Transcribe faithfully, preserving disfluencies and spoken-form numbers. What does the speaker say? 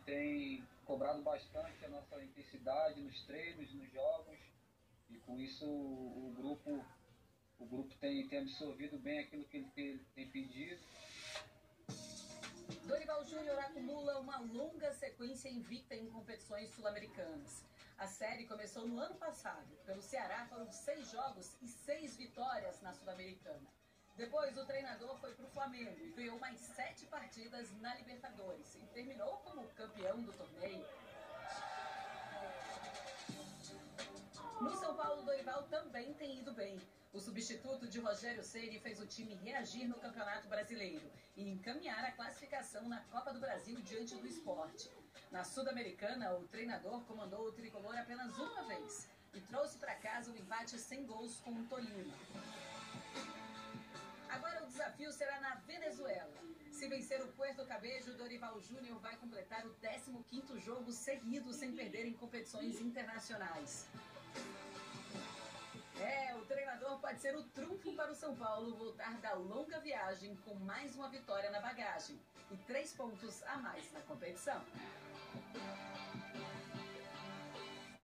tem cobrado bastante a nossa intensidade nos treinos, nos jogos, e com isso o, o grupo, o grupo tem, tem absorvido bem aquilo que ele tem, tem pedido. Dorival Júnior acumula uma longa sequência invicta em competições sul-americanas. A série começou no ano passado. Pelo Ceará foram seis jogos e seis vitórias na Sul-Americana. Depois o treinador foi para o Flamengo e ganhou mais sete partidas na Libertadores e terminou como campeão do torneio. No São Paulo, Dorival também tem ido bem. O substituto de Rogério Ceni fez o time reagir no Campeonato Brasileiro e encaminhar a classificação na Copa do Brasil diante do Sport. Na Sul-Americana, o treinador comandou o tricolor apenas uma vez e trouxe para casa um empate sem gols com o Tolima. Agora o desafio será na Venezuela. Se vencer o Puerto Cabello, Dorival Júnior vai completar o décimo quinto jogo seguido sem perder em competições internacionais. É, o treinador pode ser o trunfo para o São Paulo voltar da longa viagem com mais uma vitória na bagagem e três pontos a mais na competição.